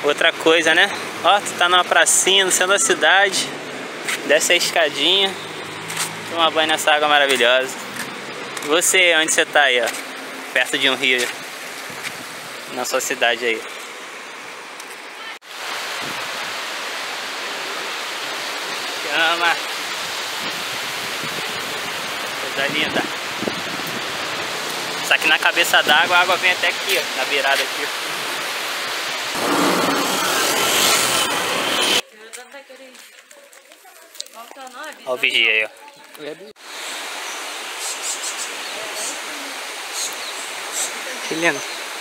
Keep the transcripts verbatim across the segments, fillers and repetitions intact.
outra coisa, né? Ó, tu tá numa pracinha no centro da cidade, desce a escadinha, toma banho nessa água maravilhosa. E você, onde você tá aí, ó? Perto de um rio, na sua cidade aí. Chama! Coisa linda. Só que na cabeça d'água, a água vem até aqui, ó, na beirada aqui. Olha o vigia aí, ó. Que lindo.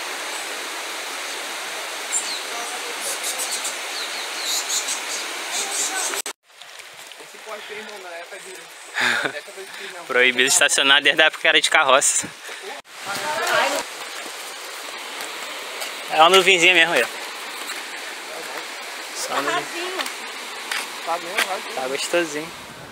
Esse poste aí, irmão, na época de... Proibido estacionar desde a época que era de carroça. É uma nuvenzinha mesmo aí. Só uma nuvenzinha. Tá gostosinho.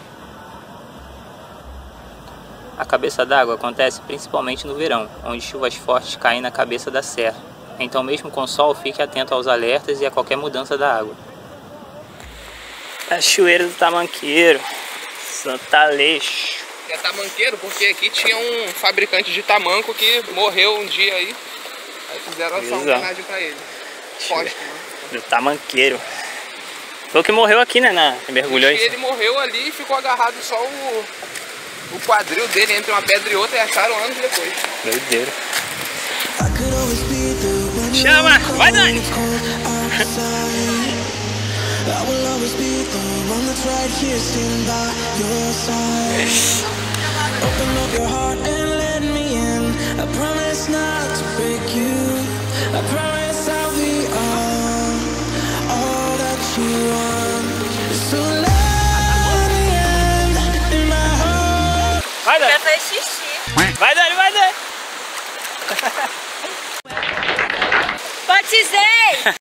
A cabeça d'água acontece principalmente no verão, onde chuvas fortes caem na cabeça da serra. Então mesmo com sol, fique atento aos alertas e a qualquer mudança da água. Cachoeira do Tamanqueiro, Santo Aleixo. É tamanqueiro porque aqui tinha um fabricante de tamanco que morreu um dia aí. Aí fizeram essa homenagem pra ele. Poste, né? Do Tamanqueiro. Foi o que morreu aqui, né? Na... Mergulhou e ele morreu ali e ficou agarrado só o, o quadril dele entre uma pedra e outra e acharam anos depois. Doideira. Chama! Vai, Dani! Vai, Dani! Já fez xixi. Vai, Dani, vai, Dani! Batizei!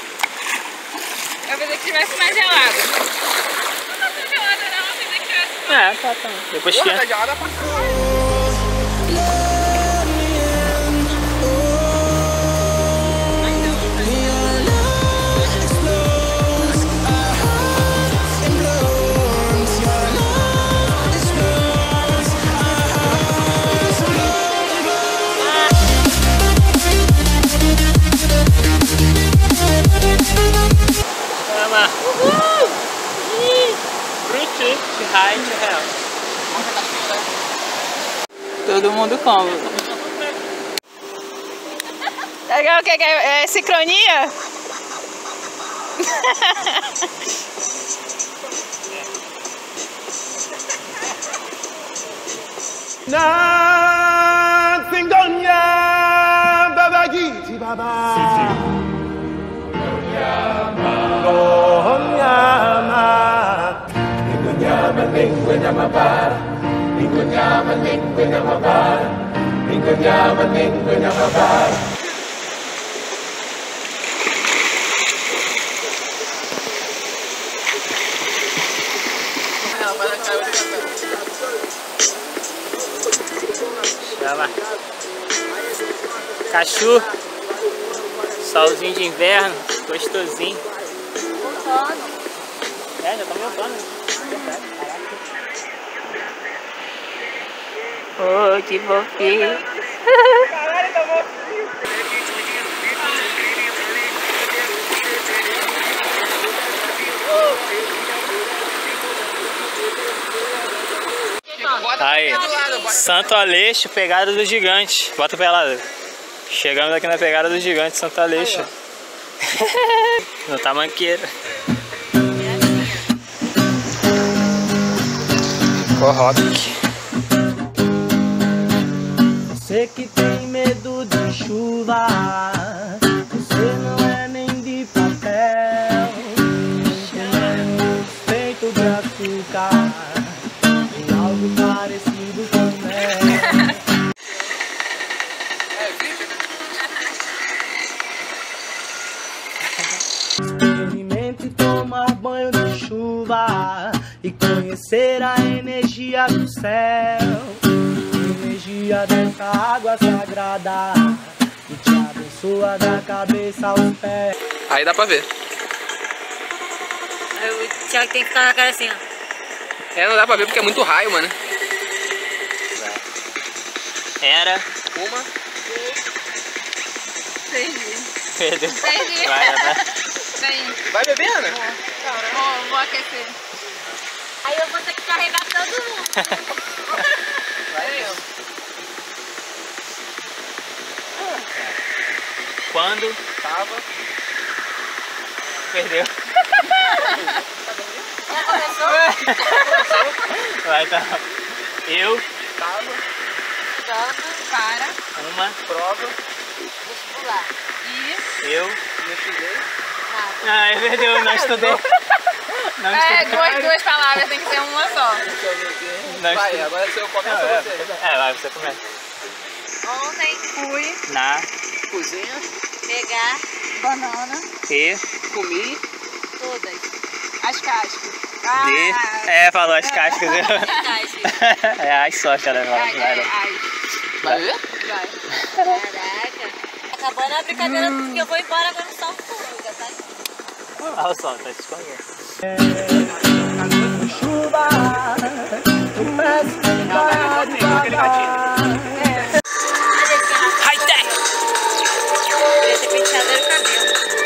Eu pensei que tivesse mais gelado. Não tá tão gelada não, eu pensei que tivesse mais. É, tá, tá. Depois Porra, que... tá gelada pra caralho. Todo mundo come. Legal, o que é? É sincronia? Chama. Cachu. Solzinho de inverno, gostosinho. Outono. É, já tá no outono. Oh, que fofinho. Caralho, tá fofinho. Aí, Santo Aleixo, pegada do gigante. Bota pra lá. Chegamos aqui na pegada do gigante, Santo Aleixo. No Tamanqueiro. Corroque. Você que tem medo de chuva, você não é nem de papel, você é feito de açúcar, tem algo parecido com mel. Experimente tomar banho de chuva e conhecer a energia do céu. Energia dessa água sagrada que te abençoa da cabeça aos pés. Aí dá pra ver. O Thiago tem que ficar na cara assim, ó. É, não dá pra ver porque é muito raio, mano. Era. Uma. Seis dias. Perdeu. Seis dias. Vai, vai. Vem. Vai beber, Ana? Vou, vou aquecer. Aí eu vou ter que carregar todo mundo. Vai eu. Quando Tava. perdeu. Já começou? Vai, tá. Eu, Tava. Estudando para uma, Prova. vestibular. E eu. Não estudei. nada. Ah, perdeu, não estudou. Não É, estudou. duas, duas palavras, tem que ser uma só. Não Vai, estudou. agora se eu começo É, ou você? é, vai, você começa. Ontem fui Na, Cozinha. pegar banana, e, Comi. todas as cascas. de. É, falou as cascas. Cascas. É, as só, cara. Vai, Ai, ai, vai. ai. Vai ver? Vai. Caraca. Acabando a brincadeira porque eu vou embora agora no salto público, tá? Olha só, tá se escondendo. Chuva, o mestre vai devagar. High-tech! Queria ter penteado o cabelo.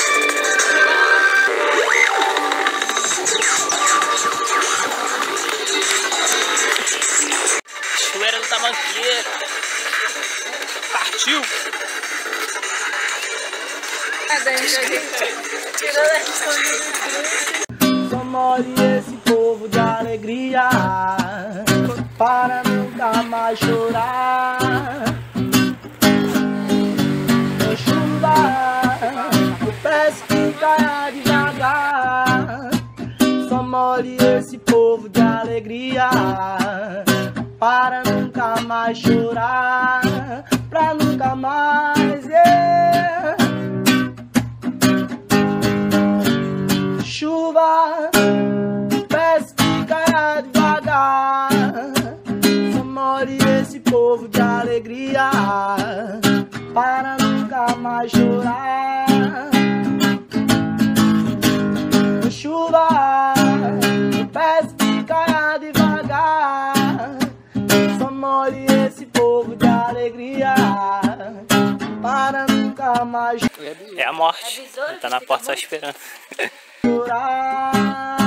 Chuveira do tamanqueiro. Partiu! Só mole esse povo de alegria, para nunca mais chorar. Com chuva, eu peço que caia devagar. Só mole esse povo de alegria, para nunca mais chorar. Pra nunca mais, yeah. Chuva, peço que caia devagar. Só more esse povo de alegria, para nunca mais chorar. Chuva, peço que caia devagar. Só more esse povo de alegria, para nunca mais É a morte. Ele tá na porta só esperando. chorar.